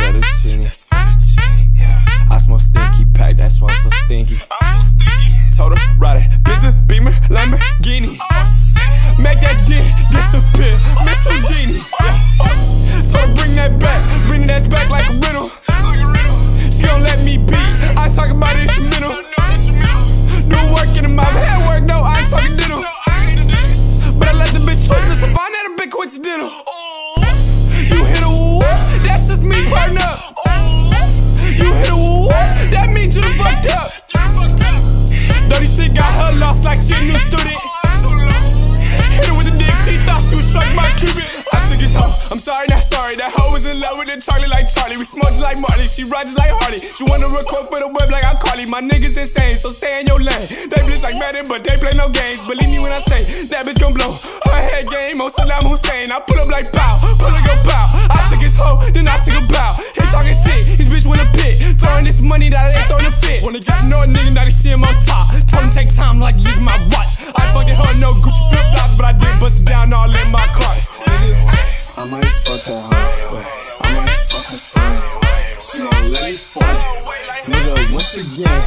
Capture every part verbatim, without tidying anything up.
fettuccine. I smoke stinky pack, that's why I'm so stinky. I'm so stinky. Told her, ride it, Benz, Beamer, Lamborghini. Oh shit. Make that dick disappear, Miss Houdini. Yeah. So I bring that back, bring that back like a riddle. She gon' let me be. I talk about instrumental. Do work in the mouth, head work, no, I ain't talking dental. But I let the bitch trip this, I find that a bit coincidental. You hit a woo, that's just me, partner. You hit a woo, that means you done fucked up. Dirty shit got her lost like she a new student. Hit her with the dick, she thought she was struck by Cupid. I took his hoe, I'm sorry, not sorry. That hoe was in love with the Charlie like Charlie. We smoke just like Marley, she rides like Harley. She wanna record for the web like I Carly. My niggas insane, so stay in your lane. They blitz like Madden, but they play no games. Believe me when I say, that bitch gon' blow her head game on Saddam Hussein. I pull up like pow, pull up your pow. I took his hoe, then I took a bow. He talking shit, his bitch wanna pit. Throwing this money that I ain't throwing a fit. Wanna get to know a nigga, now they see him on top. Told him take time like leaving my watch. I fucking her, no Gucci flip flops, but I did bust it down all in my carts. I might fuck that hoe, I might fuck her friend. She gon' let me fall, nigga, once again.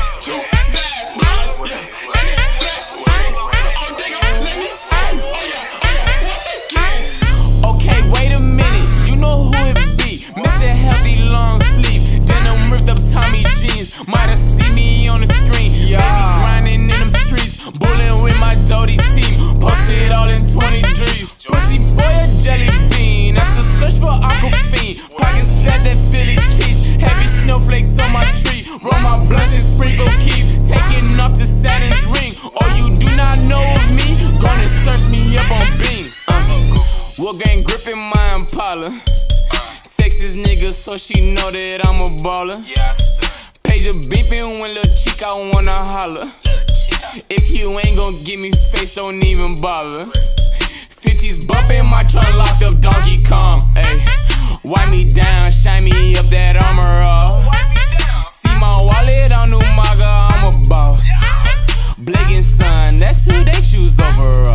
Okay, wait a minute, you know who it be. Missing healthy long sleep, denim ripped up Tommy jeans. Might have seen me on the screen, yeah. Baby grinding in them streets, bullying with my dirty team. Posted all in twenty dreams. Pussy boy a jelly bean, that's a search for aquafine. Pockets fat, that Philly cheese, heavy snowflakes on my tree. Roll my blunts and sprinkle keys, taking off the Saturn's ring. Oh, you do not know of me? Gonna search me up on Bing. Uh, Will gang gripping my Impala. Texas nigga, so she know that I'm a baller. Pager beeping when lil' chica wanna holler. If you ain't gon' give me face, don't even bother. fifties bumping my trunk, locked up Donkey Kong. Ayy, wipe me down, shine me up that armor off. See my wallet on Umaga, I'm a boss. Blake and Son, that's who they choose overall.